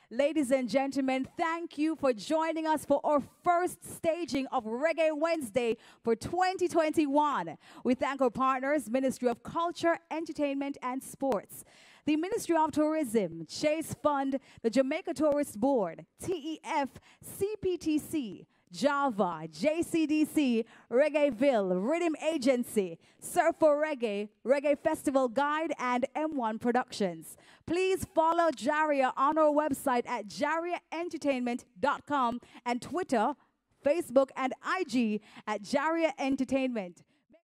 Ladies and gentlemen, thank you for joining us for our first staging of Reggae Wednesday for 2021. We thank our partners, Ministry of Culture, Entertainment and Sports, the Ministry of Tourism, Chase Fund, the Jamaica Tourist Board, TEF, CPTC, Java, JCDC, Reggaeville, Riddim Agency, Surforeggae, Reggae Festival Guide, and M1 Productions. Please follow JARIA on our website at jariaentertainment.com and Twitter, Facebook, and IG at JARIA Entertainment.